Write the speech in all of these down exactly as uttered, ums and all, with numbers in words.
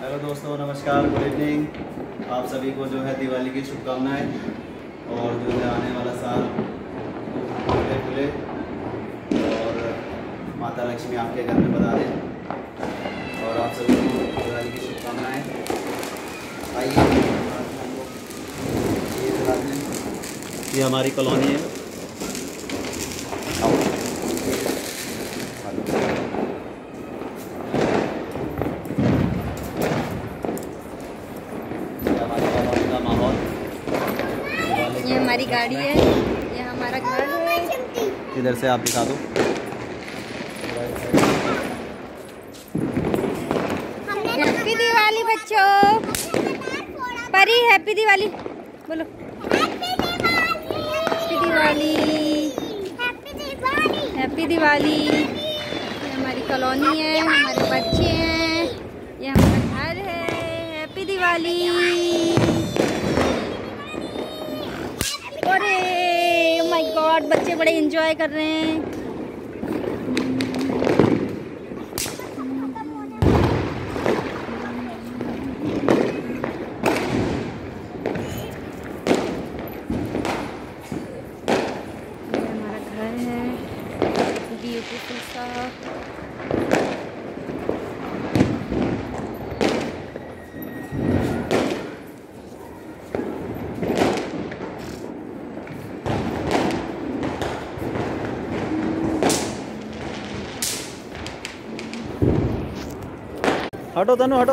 Hello दोस्तों, नमस्कार, good evening. आप सभी को जो है दिवाली की शुभकामनाएं और जो है आने वाला साल खुले खुले और माता लक्ष्मी आपके घर में बता दें। और आप सभी को दिवाली की शुभकामनाएं। आइए ये दिखाते हैं, ये हमारी कॉलोनी है। ये हमारी गाड़ी है, ये हमारा घर है। इधर से आप दिखा दो। हैप्पी दिवाली बच्चों। परी हैप्पी दिवाली बोलो। Happy Diwali, happy Diwali. ये हमारी कॉलोनी है, हमारे बच्चे हैं, ये हमारा घर है। हैप्पी दिवाली। अरे ओह माय गॉड, बच्चे बड़े एंजॉय कर रहे हैं। ये हमारा घर है, ब्यूटीफुल सा। हटो तनु हटो।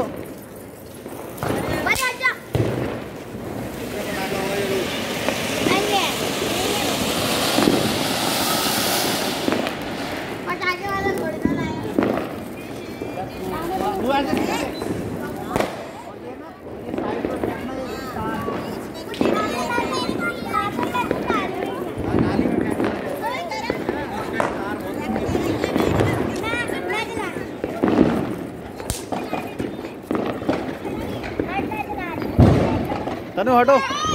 तनु हटो।